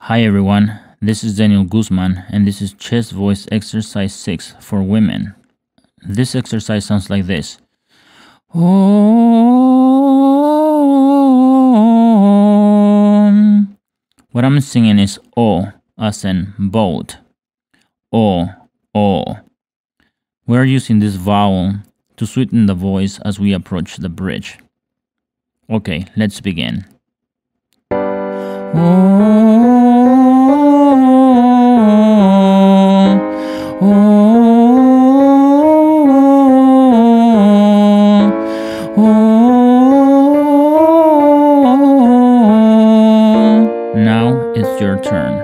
Hi everyone, this is Daniel Guzman and this is chest voice exercise 6 for women. This exercise sounds like this. Om. What I'm singing is O as in boat. O, O. We're using this vowel to sweeten the voice as we approach the bridge. Okay, let's begin. Now it's your turn.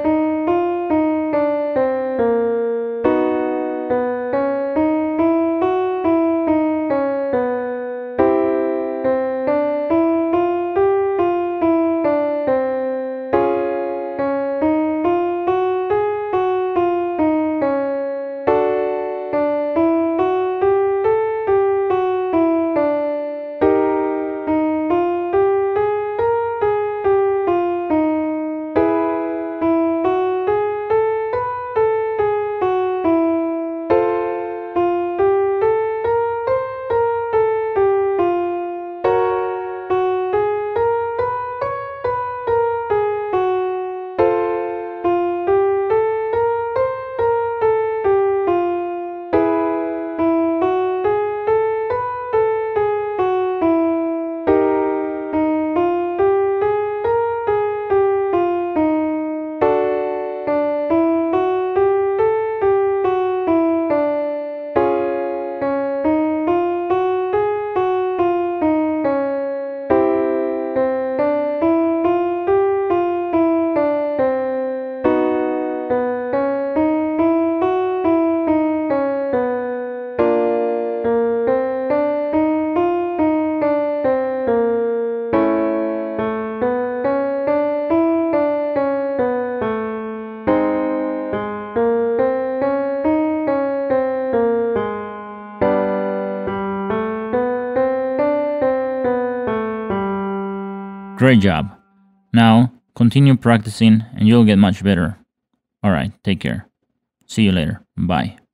Great job. Now, continue practicing and you'll get much better. Alright, take care. See you later. Bye.